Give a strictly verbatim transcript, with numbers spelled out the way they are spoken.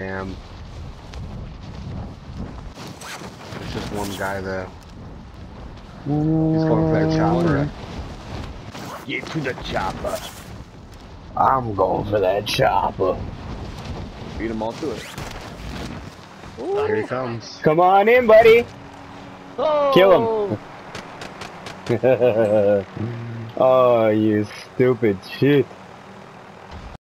am. There's just one guy there. He's going for that chopper. Get to the chopper. I'm going for that chopper. Beat them all to it. Ooh. Here he comes. Come on in, buddy. Oh. Kill him. Oh, you stupid shit.